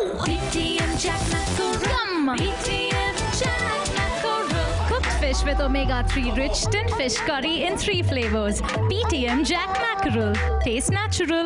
PTM Jaffna Yum! PTM Jaffna cooked fish with omega-3 rich tin fish curry in 3 flavors. PTM Jack Mackerel. Taste natural.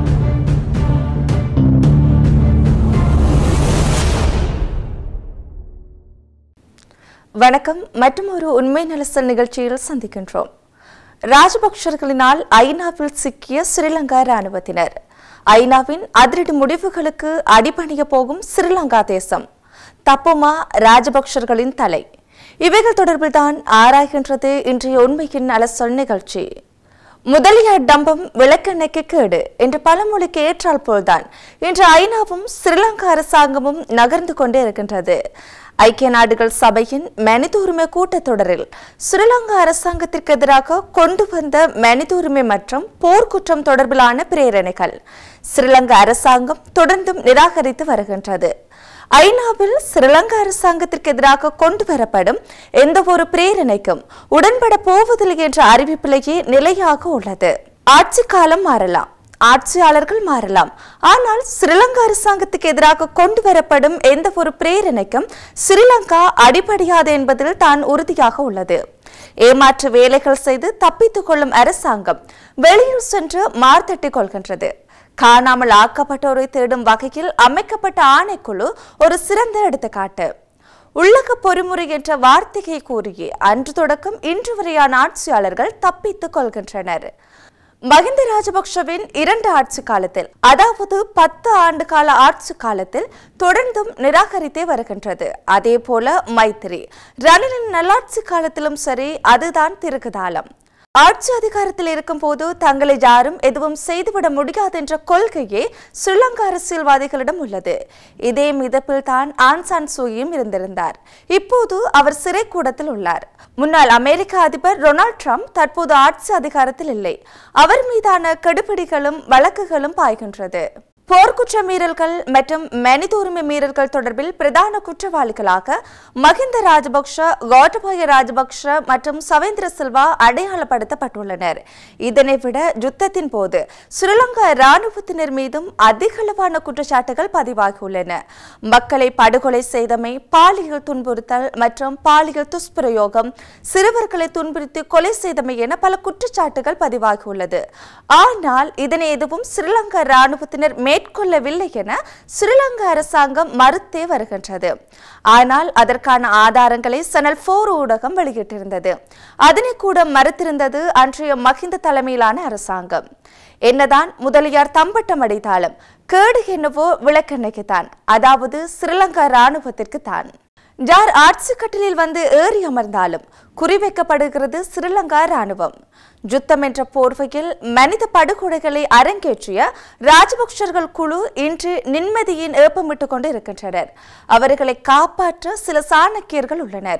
வணக்கம். மற்றொரு உண்மை நலசல் நிகழ்ச்சியில் சந்திக்கின்றோம். ராஜபக்சர்களினால் ஐநாவில் சிக்கிய ஸ்ரீலங்கா ராணுவத்தினர். ஐநாவின் அதிரடி முடிவுகளுக்கு அடிபணிய போகும் ஸ்ரீலங்கா தேசம். தப்புமா ராஜபக்சர்களின் தலை? இவைகள் தொடர்பில் தான் ஆராய்கின்றது இன்றைய உண்மையின் அலசல் நிகழ்ச்சி. முதலியார் டம்பம் விளக்கெண்ணெய்க்கு கேடு என்ற பழமொழிக்கு ஏற்றால் போல்தான் இன்று ஐநாவும் ஸ்ரீலங்கா அரசாங்கமும் நகர்ந்து கொண்டே இருக்கின்றது. ஐக்கிய நாடுகள் சபையின் மனித உரிமை கூட்டத்தொடரில் ஸ்ரீலங்கா அரசாங்கத்திற்கு எதிராக கொண்டு வந்த மனித உரிமை மற்றும் போர்க்குற்றம் தொடர்பிலான பிரேரணைகள் ஸ்ரீலங்கா அரசாங்கம் தொடர்ந்தும் நிராகரித்து வருகின்றது. ஐநாவில் ஸ்ரீலங்கா அரசாங்கத்திற்கு எதிராக கொண்டு வரப்படும் எந்த ஒரு பிரேரணைக்கும் உடன்பட போவதில்லை என்ற அறிவிப்பிலேயே நிலையாக உள்ளது. ஆட்சி காலம் மாறலாம், ஆட்சியாளர்கள் மாறலாம், ஆனால் ஸ்ரீலங்கா அரசாங்கத்துக்கு எதிராக கொண்டு வரப்படும் எந்த ஒரு பிரேரணைக்கும் ஸ்ரீலங்கா அடிபடியாது என்பதில் தான் உறுதியாக உள்ளது. ஏமாற்று வேலைகள் செய்து தப்பித்துக் கொள்ளும் அரசாங்கம் வெளியில் சென்று மார்த்தட்டிக் கொள்கின்றது. காணாமல் ஆக்கப்பட்டோரை தேடும் வகையில் அமைக்கப்பட்ட ஆணைக்குழு ஒரு சிறந்த எடுத்துக்காட்டு. உள்ளக பொறிமுறை என்ற வார்த்தையை கூறியே அன்று தொடக்கம் இன்று வரையான ஆட்சியாளர்கள் தப்பித்துக் கொள்கின்றனர். மஹிந்த ராஜபக்சவின் 2 ஆட்சி காலத்தில், அதாவது 10 ஆண்டு கால ஆட்சி காலத்தில் தொடர்ந்தும் நிராகரித்தே வருகின்றது. அதே போல மைத்திரி ரணிலின் நல்லாட்சி காலத்திலும் சரி, அதுதான் திருக்குதாலம். ஆட்சி அதிகாரத்தில் இருக்கும் போது தங்களை யாரும் எதுவும் செய்துவிட முடியாது என்ற கொள்கையே ஸ்ரீலங்கா அரசியல்வாதிகளிடம் உள்ளது. இதே மிதப்பில் தான் ஆன் சான் சூகியும் இருந்திருந்தார். இப்போது அவர் சிறை கூடத்தில் உள்ளார். முன்னாள் அமெரிக்க அதிபர் டொனால்ட் ட்ரம்ப் தற்போது ஆட்சி அதிகாரத்தில் இல்லை. அவர் மீதான கெடுபிடிகளும் வழக்குகளும் பாய்கின்றது. போர்க்குற்ற மீறல்கள் மற்றும் மனித உரிமை மீறல்கள் தொடர்பில் பிரதான குற்றவாளிகளாக மஹிந்த ராஜபக்ஷ, கோட்டபாய ராஜபக்ஷ மற்றும் சவேந்திர சில்வா அடையாளப்படுத்தப்பட்டுள்ளனர். இதனை விட யுத்தத்தின் போது ஸ்ரீலங்கா இராணுவத்தினர் மீதும் அதிகளவான குற்றச்சாட்டுகள் பதிவாகியுள்ளன. மக்களை படுகொலை செய்தமை, பாலியல் துன்புறுத்தல் மற்றும் பாலியல் துஷ்பிரயோகம், சிறுவர்களை துன்புறுத்தி கொலை செய்தமை என பல குற்றச்சாட்டுகள் பதிவாகியுள்ளது. ஆனால் இதனை எதுவும் ஸ்ரீலங்கா இராணுவத்தினர் மேற்கொள்ளவில்லை என ஸ்ரீலங்கா அரசாங்கம் மறுத்தே வருகின்றது. ஆனால் அதற்கான ஆதாரங்களை சேனல் 4 ஊடகம் வெளியிட்டிருந்தது. அதனை கூட மறுத்திருந்தது அன்றைய மஹிந்த தலைமையிலான அரசாங்கம். என்னதான் முதலியார் தம்பட்டம் அடித்தாலும் கேடு என்னவோ விளக்கெண்ணைக்குத்தான், அதாவது ஸ்ரீலங்கா இராணுவத்திற்கு தான். யார் ஆட்சி கட்டிலில் வந்து ஏறி அமர்ந்தாலும் குறிவைக்கப்படுகிறது ஸ்ரீலங்கா இராணுவம். யுத்தம் என்ற போர்வையில் மனித படுகொலைகளை அரங்கேற்றிய ராஜபக்சர்கள் குழு இன்று நிம்மதியின் ஏப்பமிட்டுக் கொண்டு இருக்கின்றனர். அவர்களை காப்பாற்ற சில சாணக்கியர்கள் உள்ளனர்.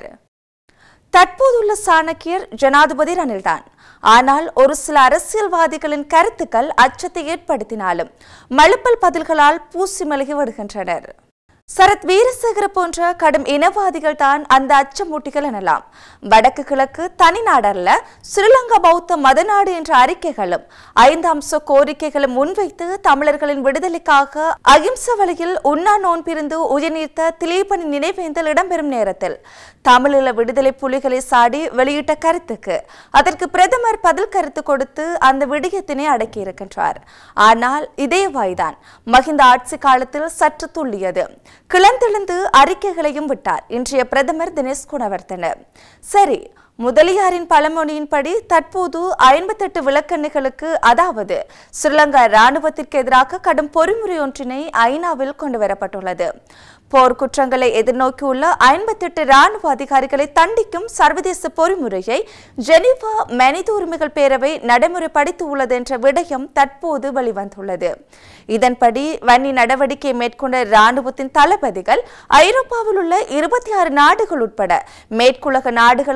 தற்போதுள்ள சாணக்கியர் ஜனாதிபதி ரணில்தான். ஆனால் ஒரு சில அரசியல்வாதிகளின் கருத்துக்கள் அச்சத்தை ஏற்படுத்தினாலும் மழுப்பல் பதில்களால் பூசி மெழுகி வருகின்றனர். சரத் வீரசேகர போன்ற கடும் இனவாதிகள் தான் அந்த அச்சமூட்டிகள் எனலாம். வடக்கு கிழக்கு தனி நாடல்ல, ஸ்ரீலங்கா பௌத்த மதநாடு என்ற அறிக்கைகளும் 5 அம்ச கோரிக்கைகளும் முன்வைத்து தமிழர்களின் விடுதலைக்காக அகிம்சை வழியில் உண்ணா நோன்பிருந்து உயிர்நீத்த திலீபனின் நினைவேந்தல் இடம்பெறும் நேரத்தில் தமிழீழ விடுதலை புலிகளை சாடி வெளியிட்ட கருத்துக்கு அதற்கு பிரதமர் பதில் கருத்து கொடுத்து அந்த விடயத்தினை அடக்கியிருக்கின்றார். ஆனால் இதே வாய்தான் மஹிந்த ஆட்சி காலத்தில் சற்று துள்ளியது. கிளந்தெழுந்து அறிக்கைகளையும் விட்டார் இன்றைய பிரதமர் தினேஷ் குணவர்த்தன. சரி, முதலியாரின் பழமொழியின்படி தற்போது 58 விளக்கெண்ணைகளுக்கு, அதாவது ஸ்ரீலங்கா இராணுவத்திற்கு எதிராக கடும் பொறிமுறை ஒன்றினை ஐநாவில் கொண்டு வரப்பட்டுள்ளது. போர்க்குற்றங்களை எதிர்நோக்கியுள்ள 58 இராணுவ அதிகாரிகளை தண்டிக்கும் சர்வதேச பொறிமுறையை ஜெனீவா மனித உரிமைகள் பேரவை நடைமுறைப்படுத்தி உள்ளது என்ற விடயம் தற்போது வெளிவந்துள்ளது. இதன்படி வன்னி நடவடிக்கை மேற்கொண்ட இராணுவத்தின் தளபதிகள் ஐரோப்பாவில் உள்ள 26 நாடுகள் உட்பட மேற்குலக நாடுகளுக்கு செல்ல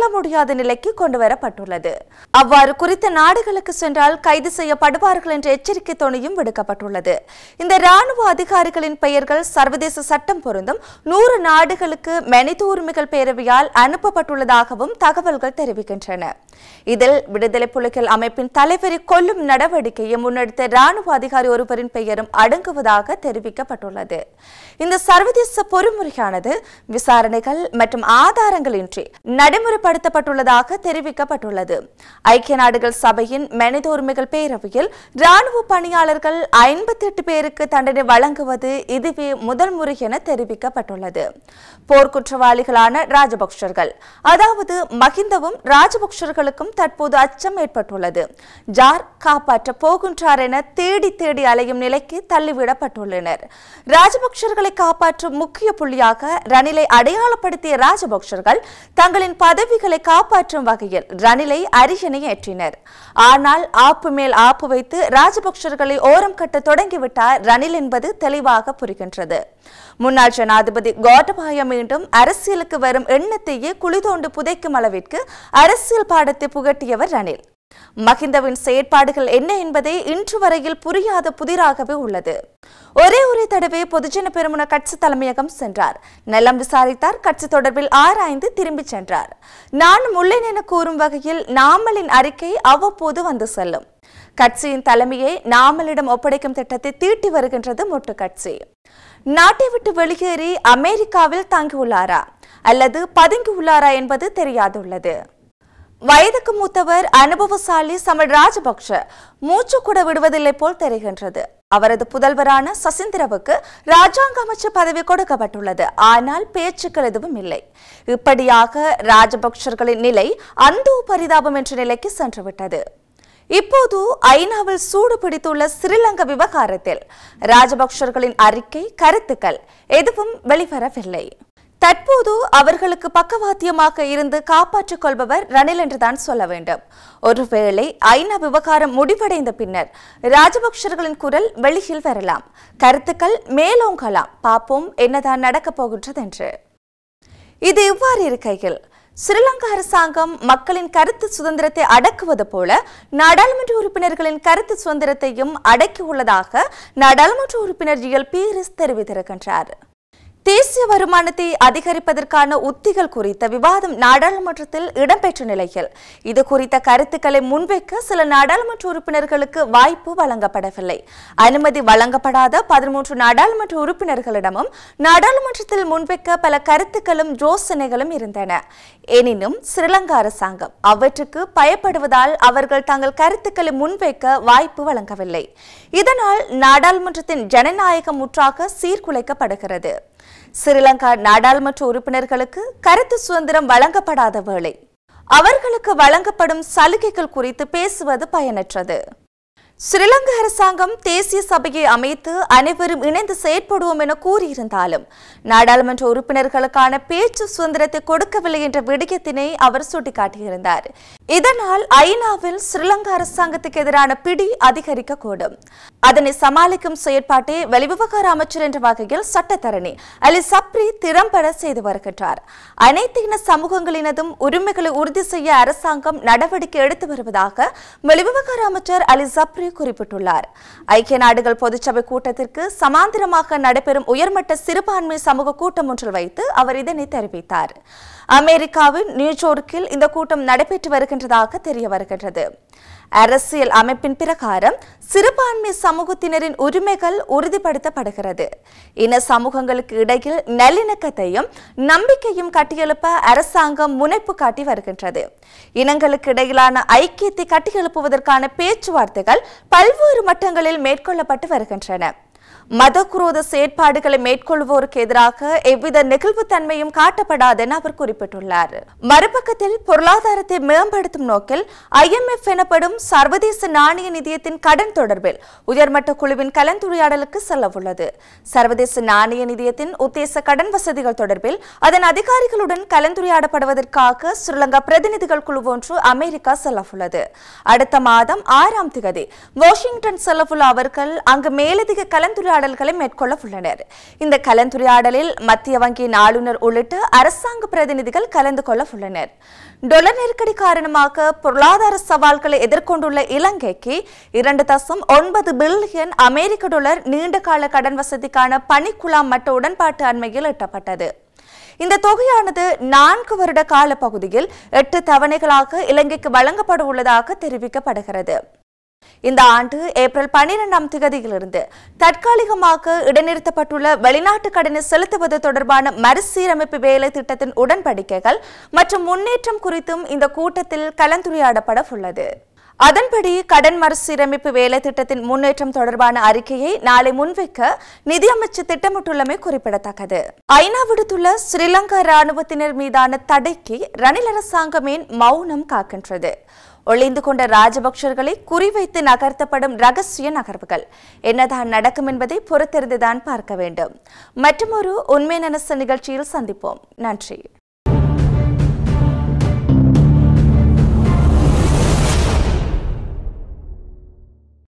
செல்ல முடியாத நிலைக்கு கொண்டுவரப்பட்டுள்ளது. அவ்வாறு குறித்த நாடுகளுக்கு சென்றால் கைது செய்யப்படுவார்கள் என்ற எச்சரிக்கை தொனியும் விடுக்கப்பட்டுள்ளது. இந்த ராணுவ அதிகாரிகளின் பெயர்கள் சர்வதேச சட்டம் பொருந்தும் 100 நாடுகளுக்கு மனித உரிமைகள் பேரவையால் அனுப்பப்பட்டுள்ளதாகவும் தகவல்கள் தெரிவிக்கின்றன. இதில் விடுதலை புலிகள் அமைப்பின் தலைவரை கொல்லும் நடவடிக்கையை முன்னெடுத்த ராணுவ அதிகாரி ஒருவரின் பெயரும் அடங்குவதாக தெரிவிக்கப்பட்டுள்ளது. இந்த சர்வதேச பொறிமுறையானது விசாரணைகள் மற்றும் ஆதாரங்களின்றி நடைமுறைப்படுத்தப்பட்டுள்ளதாக தெரிவிக்கப்பட்டுள்ளது. ஐக்கிய நாடுகள் சபையின் மனித உரிமைகள் பேரவையில் ராணுவ பணியாளர்கள் 58 பேருக்கு தண்டனை வழங்குவது இதுவே முதல் முறை என தெரிவிக்கப்பட்டுள்ளது. போர்க்குற்றவாளிகளான ராஜபக்சர்கள், அதாவது மகிந்தவும் ராஜபக்சர்களுக்கும் தற்போது அச்சம் ஏற்பட்டுள்ளது. ஜார் காப்பாற்ற போகின்றார் என தேடி தேடி அலையும் நிலைக்கு தள்ளிவிடப்பட்டுள்ளனர். ராஜபக்சர்களை காப்பாற்றும் முக்கிய புள்ளியாக ரணிலை அடையாளப்படுத்திய ராஜபக்சர்கள் தங்களின் பதவிகளை காப்பாற்றும் வகையில் ரணிலை அரியணை ஏற்றினர். ஆனால் ஆப்பு மேல் ஆப்பு வைத்து ராஜபக்சர்களை ஓரம் கட்ட தொடங்கிவிட்டார் ரணில் என்பது தெளிவாக புரிகின்றது. முன்னாள் ஜனாதிபதி கோட்டபாய மீண்டும் அரசியலுக்கு வரும் எண்ணத்தையே குளிதோண்டு புதைக்கும் அளவிற்கு அரசியல் பாடத்தை புகட்டியவர் ரணில். மகிந்தவின் செயற்பாடுகள் என்ன என்பதை இன்று வரையில் புரியாத புதிராகவே உள்ளது. ஒரே தடவை பொதுஜன பெரமுன கட்சி தலைமையகம் சென்றார். நலம் விசாரித்தார். கட்சி தொடர்பில் ஆராய்ந்து திரும்பி சென்றார். நானும் உள்ளேன் என கூறும் வகையில் நாமலின் அறிக்கை அவ்வப்போது வந்து செல்லும். கட்சியின் தலைமையை நாமலிடம் ஒப்படைக்கும் திட்டத்தை தீட்டி வருகின்றது மொட்டு கட்சி. நாட்டை விட்டு வெளியேறி அமெரிக்காவில் தங்கியுள்ளாரா அல்லது பதுங்கியுள்ளாரா என்பது தெரியாதுள்ளது. வயதுக்கு மூத்தவர் அனுபவசாலி சமல் ராஜபக்ஷ மூச்சு கூட விடுவதில்லை போல் தெரிகின்றது. அவரது புதல்வரான சசிந்திரவுக்கு ராஜாங்க அமைச்சர் பதவி கொடுக்கப்பட்டுள்ளது. ஆனால் பேச்சுக்கள் எதுவும் இல்லை. இப்படியாக ராஜபக்சர்களின் நிலை அந்தோ பரிதாபம் என்ற நிலைக்கு சென்றுவிட்டது. இப்போது ஐநாவில் சூடு பிடித்துள்ள ஸ்ரீலங்கா விவகாரத்தில் ராஜபக்சர்களின் அறிக்கை, கருத்துக்கள் எதுவும் வெளிவரவில்லை. தற்போது அவர்களுக்கு பக்கவாத்தியமாக இருந்து காப்பாற்றிக் கொள்பவர் ரணில் என்றுதான் சொல்ல வேண்டும். ஒருவேளை ஐநா விவகாரம் முடிவடைந்த பின்னர் ராஜபக்சர்களின் குரல் வெளியில் வரலாம், கருத்துக்கள் மேலோங்கலாம். பார்ப்போம் என்னதான் நடக்கப் போகின்றது என்று. இது இவ்வாறு இருக்கையில் ஸ்ரீலங்கா அரசாங்கம் மக்களின் கருத்து சுதந்திரத்தை அடக்குவது போல நாடாளுமன்ற உறுப்பினர்களின் கருத்து சுதந்திரத்தையும் அடக்கியுள்ளதாக நாடாளுமன்ற உறுப்பினர் ஜிஎல் பீரிஸ் தெரிவித்திருக்கின்றார். தேசிய வருமானத்தை அதிகரிப்பதற்கான உத்திகள் குறித்த விவாதம் நாடாளுமன்றத்தில் இடம்பெற்ற நிலையில் இது குறித்த கருத்துக்களை முன்வைக்க சில நாடாளுமன்ற உறுப்பினர்களுக்கு வாய்ப்பு வழங்கப்படவில்லை. அனுமதி வழங்கப்படாத 13 நாடாளுமன்ற உறுப்பினர்களிடமும் நாடாளுமன்றத்தில் முன்வைக்க பல கருத்துக்களும் யோசனைகளும் இருந்தன. எனினும் ஸ்ரீலங்கா அரசாங்கம் அவற்றுக்கு பயப்படுவதால் அவர்கள் தங்கள் கருத்துக்களை முன்வைக்க வாய்ப்பு வழங்கவில்லை. இதனால் நாடாளுமன்றத்தின் ஜனநாயகம் முற்றாக சீர்குலைக்கப்படுகிறது. ஸ்ரீலங்கா நாடாளுமன்ற உறுப்பினர்களுக்கு கருத்து சுதந்திரம் வழங்கப்படாத வேளை அவர்களுக்கு வழங்கப்படும் சலுகைகள் குறித்து பேசுவது பயனற்றது. ஸ்ரீலங்கா அரசாங்கம் தேசிய சபையை அமைத்து அனைவரும் இணைந்து செயற்படுவோம் என கூறியிருந்தாலும் நாடாளுமன்ற உறுப்பினர்களுக்கான பேச்சு சுதந்திரத்தை கொடுக்கவில்லை என்ற விடயத்தினை அவர் சுட்டிக்காட்டியிருந்தார். இதனால் ஐநாவில் ஸ்ரீலங்கா அரசாங்கத்துக்கு எதிரான பிடி அதிகரிக்கக்கூடும். அதனை சமாளிக்கும் செயற்பாட்டை வெளிவிவகார அமைச்சர் என்ற வகையில் சட்டத்தரணி அலி சப்ரி திறம்பட செய்து வருகின்றார். அனைத்து இன சமூகங்களினதும் உரிமைகளை உறுதி செய்ய அரசாங்கம் நடவடிக்கை எடுத்து வருவதாக வெளிவிவகார அமைச்சர் அலி சப்ரி குறிப்பிட்டுள்ளார். ஐக்கிய நாடுகள் பொதுச்சபை கூட்டத்திற்கு சமாந்திரமாக நடைபெறும் உயர்மட்ட சிறுபான்மை சமூக கூட்டம் ஒன்றில் வைத்து அவர் இதனை தெரிவித்தார். அமெரிக்காவின் நியூயார்க்கில் இந்த கூட்டம் நடைபெற்று வருகின்றதாக தெரிய வருகின்றது. அரசியல் அமைப்பின் பிரகாரம் சிறுபான்மை சமூகத்தினரின் உரிமைகள் உறுதிப்படுத்தப்படுகிறது. இன சமூகங்களுக்கு இடையில் நல்லிணக்கத்தையும் நம்பிக்கையும் கட்டியெழுப்ப அரசாங்கம் முனைப்பு காட்டி வருகின்றது. இனங்களுக்கு இடையிலான ஐக்கியத்தை கட்டியெழுப்புவதற்கான பேச்சுவார்த்தைகள் பல்வேறு மட்டங்களில் மேற்கொள்ளப்பட்டு வருகின்றன. மதக்குரோத செயற்பாடுகளை மேற்கொள்வோருக்கு எதிராக எவ்வித நெகிழ்வுத்தன்மையும் காட்டப்படாதென அவர் குறிப்பிட்டுள்ளார். மறுபக்கத்தில் பொருளாதாரத்தை மேம்படுத்தும் நோக்கில் IMF எனப்படும் சர்வதேச நாணய நிதியத்தின் கடன் தொடர்பில் உயர்மட்ட குழுவின் கலந்துரையாடலுக்கு செல்லவுள்ளது. சர்வதேச நாணய நிதியத்தின் உத்தேச கடன் வசதிகள் தொடர்பில் அதன் அதிகாரிகளுடன் கலந்துரையாடப்படுவதற்காக ஸ்ரீலங்கா பிரதிநிதிகள் குழு ஒன்று அமெரிக்கா செல்லவுள்ளது. அடுத்த மாதம் 6ஆம் தேதி வாஷிங்டன் செல்லவுள்ள அவர்கள் அங்கு மேலதிக கலந்துரையாடல் கலந்துரையாடல்களை மேற்கொள்ள உள்ளனர். இந்த கலந்துரையாடலில் மத்திய வங்கியின் ஆளுநர் உள்ளிட்ட அரசாங்க பிரதிநிதிகள் கலந்து கொள்ள உள்ளனர். டொலர் நெருக்கடி காரணமாக பொருளாதார சவால்களை எதிர்கொண்டுள்ள இலங்கைக்கு 2.9 பில்லியன் அமெரிக்க டாலர் நீண்டகால கடன் வசதிக்கான பணிக்குழாம் மட்ட உடன்பாட்டு அண்மையில் எட்டப்பட்டது. இந்த தொகையானது 4 வருட கால பகுதியில் 8 தவணைகளாக இலங்கைக்கு வழங்கப்பட உள்ளதாக தெரிவிக்கப்படுகிறது. இந்த ஆண்டு ஏப்ரல் 12ஆம் தேதியிலிருந்து தற்காலிகமாக இடைநிறுத்தப்பட்டுள்ள வெளிநாட்டு கடனை செலுத்துவது தொடர்பான மறுசீரமைப்பு வேலை திட்டத்தின் உடன்படிக்கைகள் மற்றும் முன்னேற்றம் குறித்தும் இந்த கூட்டத்தில் கலந்துரையாடப்பட உள்ளது. அதன்படி கடன் மறுசீரமைப்பு வேலை திட்டத்தின் முன்னேற்றம் தொடர்பான அறிக்கையை நாளை முன்வைக்க நிதியமைச்சர் திட்டமிட்டுள்ளமை குறிப்பிடத்தக்கது. ஐநா விடுத்துள்ள ஸ்ரீலங்கா ராணுவத்தினர் மீதான தடைக்கு ரணில் அரசாங்கமே மௌனம் காக்கின்றது. ஒளிந்து கொண்ட ராஜபக்சர்களை குறிவைத்து நகர்த்தப்படும் ரகசிய நகர்வுகள் என்னதான் நடக்கும் என்பதை பொறுத்திருந்துதான் பார்க்க வேண்டும். மற்றொரு உண்மை நினைச்ச நிகழ்ச்சியில் சந்திப்போம். நன்றி.